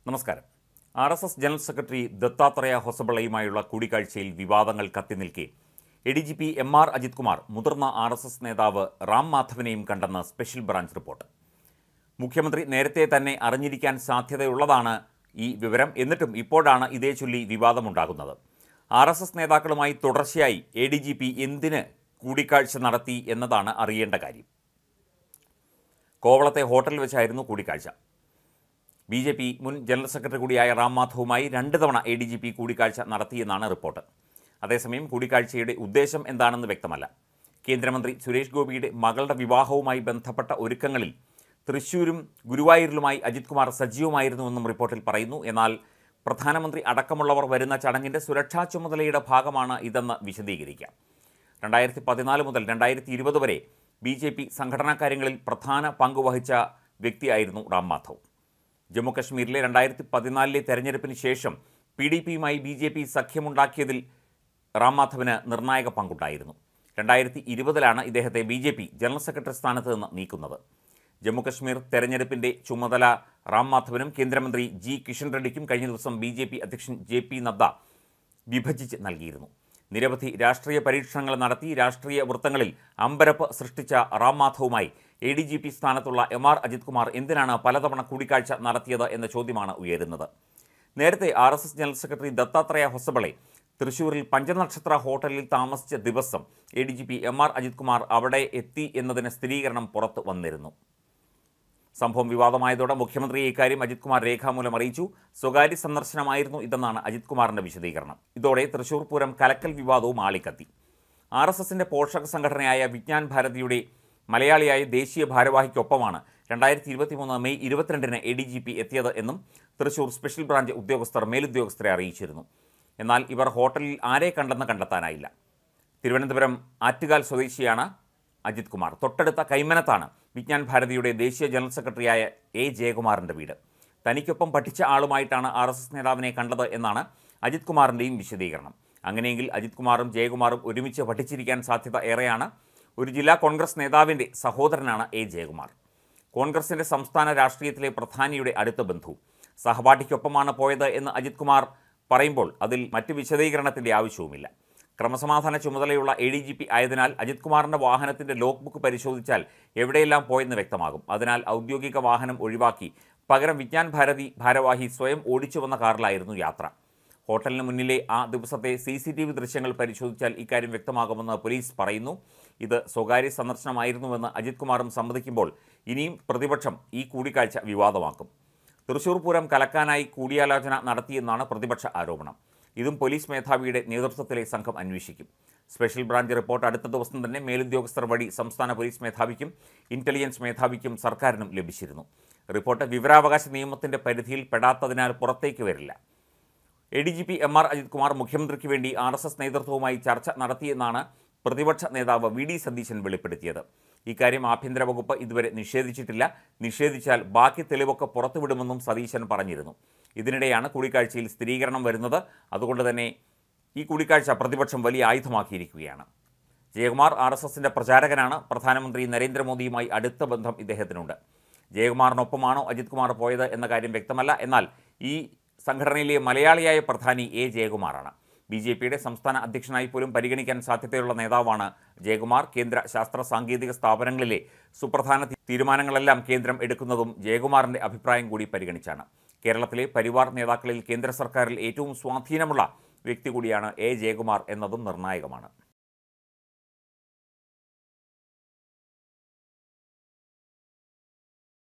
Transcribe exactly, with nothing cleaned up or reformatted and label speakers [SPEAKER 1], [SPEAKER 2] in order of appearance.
[SPEAKER 1] നമസ്കാരം. R S S general secretary Dattatreya ഹൊസബളയുമായുള്ള കൂടിക്കാഴ്ചയിൽ വിവാദങ്ങൾ കത്തിനിൽക്കെ A D G P M R Ajith Kumar മുതിർന്ന ആർ എസ് എസ് നേതാവ് റാം മാധവനെയും കണ്ടെന്ന് സ്പെഷ്യൽ ബ്രാഞ്ച് റിപ്പോർട്ട്. മുഖ്യമന്ത്രി നേരത്തെ തന്നെ അറിഞ്ഞിരിക്കാൻ സാധ്യതയുള്ളതാണ് ഈ വിവരം. എന്നിട്ടും ഇപ്പോഴാണ് ഇതേ ചൊല്ലി വിവാദമുണ്ടാകുന്നത്. ആർ എസ് എസ് നേതാക്കളുമായി തുടർച്ചയായി എ ഡി ജി പി എന്തിന് കൂടിക്കാഴ്ച നടത്തി എന്നതാണ് അറിയേണ്ട കാര്യം. കോവളത്തെ ഹോട്ടലിൽ വെച്ചായിരുന്നു കൂടിക്കാഴ്ച. ബി ജെ പി മുൻ ജനറൽ സെക്രട്ടറി കൂടിയായ റാം മാധവുമായി രണ്ട് തവണ എ ഡി ജി പി കൂടിക്കാഴ്ച നടത്തിയെന്നാണ് റിപ്പോർട്ട്. അതേസമയം കൂടിക്കാഴ്ചയുടെ ഉദ്ദേശം എന്താണെന്ന് വ്യക്തമല്ല. കേന്ദ്രമന്ത്രി സുരേഷ് ഗോപിയുടെ മകളുടെ വിവാഹവുമായി ബന്ധപ്പെട്ട ഒരുക്കങ്ങളിൽ തൃശ്ശൂരും ഗുരുവായൂരിലുമായി അജിത് കുമാർ സജീവമായിരുന്നുവെന്നും റിപ്പോർട്ടിൽ പറയുന്നു. എന്നാൽ പ്രധാനമന്ത്രി അടക്കമുള്ളവർ വരുന്ന ചടങ്ങിൻ്റെ സുരക്ഷാ ചുമതലയുടെ ഭാഗമാണ് ഇതെന്ന് വിശദീകരിക്കാം. രണ്ടായിരത്തി പതിനാല് മുതൽ രണ്ടായിരത്തി ഇരുപത് വരെ ബി ജെ പി സംഘടനാ കാര്യങ്ങളിൽ പ്രധാന പങ്കുവഹിച്ച വ്യക്തിയായിരുന്നു റാം മാധവ്. ജമ്മു കശ്മീരിലെ രണ്ടായിരത്തി പതിനാലിലെ തെരഞ്ഞെടുപ്പിന് ശേഷം പി ഡി പിയുമായി ബി ജെ പി സഖ്യമുണ്ടാക്കിയതിൽ റാം മാധവിന് നിർണായക പങ്കുണ്ടായിരുന്നു. രണ്ടായിരത്തി ഇരുപതിലാണ് ഇദ്ദേഹത്തെ B J P general secretary സ്ഥാനത്ത് നിന്ന് നീക്കുന്നത്. ജമ്മു കശ്മീർ തെരഞ്ഞെടുപ്പിൻ്റെ ചുമതല റാം മാധവനും കേന്ദ്രമന്ത്രി ജി കിഷൻ റെഡ്ഡിക്കും കഴിഞ്ഞ ദിവസം ബി ജെ പി അധ്യക്ഷൻ ജെ പി നദ്ദ വിഭജിച്ച് നൽകിയിരുന്നു. നിരവധി രാഷ്ട്രീയ പരീക്ഷണങ്ങൾ നടത്തി രാഷ്ട്രീയ വൃത്തങ്ങളിൽ അമ്പരപ്പ് സൃഷ്ടിച്ച റാം മാധവുമായി എ ഡി ജി പി സ്ഥാനത്തുള്ള എം ആർ അജിത് കുമാർ എന്തിനാണ് പലതവണ കൂടിക്കാഴ്ച നടത്തിയത് എന്ന ചോദ്യമാണ് ഉയരുന്നത്. നേരത്തെ R S S general secretary Dattatreya Hosabale തൃശ്ശൂരിൽ പഞ്ചനക്ഷത്ര ഹോട്ടലിൽ താമസിച്ച ദിവസം A D G P M R Ajith Kumar അവിടെ എത്തി എന്നതിന് സ്ഥിരീകരണം പുറത്തു വന്നിരുന്നു. സംഭവം വിവാദമായതോടെ മുഖ്യമന്ത്രിയെ ഇക്കാര്യം അജിത് കുമാർ രേഖാമൂലം അറിയിച്ചു. സ്വകാര്യ സന്ദർശനമായിരുന്നു ഇതെന്നാണ് അജിത് കുമാറിൻ്റെ വിശദീകരണം. ഇതോടെ തൃശ്ശൂർ പൂരം കലക്കൽ വിവാദവും ആളിക്കത്തി. ആർ എസ് എസിൻ്റെ പോഷക സംഘടനയായ വിജ്ഞാൻ ഭാരതിയുടെ മലയാളിയായ ദേശീയ ഭാരവാഹിക്കൊപ്പമാണ് രണ്ടായിരത്തി ഇരുപത്തി മൂന്ന് മെയ് ഇരുപത്തിരണ്ടിന് എ ഡി ജി പി എത്തിയത് എന്നും തൃശ്ശൂർ സ്പെഷ്യൽ ബ്രാഞ്ച് ഉദ്യോഗസ്ഥർ മേലുദ്യോഗസ്ഥരെ അറിയിച്ചിരുന്നു. എന്നാൽ ഇവർ ഹോട്ടലിൽ ആരെ കണ്ടെന്ന് കണ്ടെത്താനായില്ല. തിരുവനന്തപുരം ആറ്റുകാൽ സ്വദേശിയാണ് അജിത് കുമാർ. തൊട്ടടുത്ത കൈമനത്താണ് വിജ്ഞാൻ ഭാരതിയുടെ ദേശീയ ജനറൽ സെക്രട്ടറിയായ എ ജയകുമാറിൻ്റെ വീട്. തനിക്കൊപ്പം പഠിച്ച ആളുമായിട്ടാണ് ആർ എസ് എസ് നേതാവിനെ കണ്ടത് എന്നാണ് അജിത് കുമാറിൻ്റെയും വിശദീകരണം. അങ്ങനെയെങ്കിൽ അജിത് കുമാറും ജയകുമാറും ഒരുമിച്ച് പഠിച്ചിരിക്കാൻ സാധ്യത ഏറെയാണ്. ഒരു ജില്ലാ കോൺഗ്രസ് നേതാവിൻ്റെ സഹോദരനാണ് എ ജയകുമാർ. കോൺഗ്രസിൻ്റെ സംസ്ഥാന രാഷ്ട്രീയത്തിലെ പ്രധാനിയുടെ അടുത്ത ബന്ധു. സഹപാഠിക്കൊപ്പമാണ് പോയത് എന്ന് അജിത് കുമാർ പറയുമ്പോൾ അതിൽ മറ്റ് വിശദീകരണത്തിൻ്റെ ആവശ്യവുമില്ല. ക്രമസമാധാന ചുമതലയുള്ള എ ഡി ജി പി ആയതിനാൽ അജിത് കുമാറിൻ്റെ വാഹനത്തിൻ്റെ ലോഗ് ബുക്ക് പരിശോധിച്ചാൽ എവിടെയെല്ലാം പോയെന്ന് വ്യക്തമാകും. അതിനാൽ ഔദ്യോഗിക വാഹനം ഒഴിവാക്കി പകരം വിജ്ഞാൻ ഭാരതി ഭാരവാഹി സ്വയം ഓടിച്ചു വന്ന കാറിലായിരുന്നു യാത്ര. ഹോട്ടലിന് മുന്നിലെ ആ ദിവസത്തെ സി സി ടി വി ദൃശ്യങ്ങൾ പരിശോധിച്ചാൽ ഇക്കാര്യം വ്യക്തമാകുമെന്ന് പോലീസ് പറയുന്നു. ഇത് സ്വകാര്യ സന്ദർശനമായിരുന്നുവെന്ന് അജിത് കുമാറും സമ്മതിക്കുമ്പോൾ ഇനിയും പ്രതിപക്ഷം ഈ കൂടിക്കാഴ്ച വിവാദമാക്കും. തൃശ്ശൂർ പൂരം കലക്കാനായി കൂടിയാലോചന നടത്തിയെന്നാണ് പ്രതിപക്ഷ ആരോപണം. ഇതും പോലീസ് മേധാവിയുടെ നേതൃത്വത്തിലെ സംഘം അന്വേഷിക്കും. സ്പെഷ്യൽ ബ്രാഞ്ച് റിപ്പോർട്ട് അടുത്ത ദിവസം തന്നെ മേലുദ്യോഗസ്ഥർ വഴി സംസ്ഥാന പോലീസ് മേധാവിക്കും ഇൻ്റലിജൻസ് മേധാവിക്കും സർക്കാരിനും ലഭിച്ചിരുന്നു. റിപ്പോർട്ട് വിവരാവകാശ നിയമത്തിൻ്റെ പരിധിയിൽ പെടാത്തതിനാൽ പുറത്തേക്ക് വരില്ല. A D G P M R Ajith Kumar മുഖ്യമന്ത്രിക്ക് വേണ്ടി ആർ എസ് എസ് നേതൃത്വവുമായി ചർച്ച നടത്തിയെന്നാണ് പ്രതിപക്ഷ നേതാവ് വി ഡി സതീശൻ വെളിപ്പെടുത്തിയത്. ഇക്കാര്യം ആഭ്യന്തര വകുപ്പ് ഇതുവരെ നിഷേധിച്ചിട്ടില്ല. നിഷേധിച്ചാൽ ബാക്കി തെളിവൊക്കെ പുറത്തുവിടുമെന്നും സതീശൻ പറഞ്ഞിരുന്നു. ഇതിനിടെയാണ് കൂടിക്കാഴ്ചയിൽ സ്ഥിരീകരണം വരുന്നത്. അതുകൊണ്ട് തന്നെ ഈ കൂടിക്കാഴ്ച പ്രതിപക്ഷം വലിയ ആയുധമാക്കിയിരിക്കുകയാണ്. ജയകുമാർ ആർ എസ് എസിൻ്റെ പ്രചാരകനാണ്. പ്രധാനമന്ത്രി നരേന്ദ്രമോദിയുമായി അടുത്ത ബന്ധം ഇദ്ദേഹത്തിനുണ്ട്. ജയകുമാറിനൊപ്പമാണോ അജിത് കുമാർ പോയത് എന്ന കാര്യം വ്യക്തമല്ല. എന്നാൽ ഈ സംഘടനയിലെ മലയാളിയായ പ്രധാനി എ ജയകുമാറാണ്. ബി ജെ പിയുടെ സംസ്ഥാന അധ്യക്ഷനായി പോലും പരിഗണിക്കാൻ സാധ്യതയുള്ള നേതാവാണ് ജയകുമാർ. കേന്ദ്ര ശാസ്ത്ര സാങ്കേതിക സ്ഥാപനങ്ങളിലെ സുപ്രധാന തീരുമാനങ്ങളെല്ലാം കേന്ദ്രം എടുക്കുന്നതും ജയകുമാറിൻ്റെ അഭിപ്രായം കൂടി പരിഗണിച്ചാണ്. കേരളത്തിലെ പരിവാർ നേതാക്കളിൽ കേന്ദ്ര സർക്കാരിൽ ഏറ്റവും സ്വാധീനമുള്ള വ്യക്തി കൂടിയാണ് എ ജയകുമാർ എന്നതും നിർണായകമാണ്.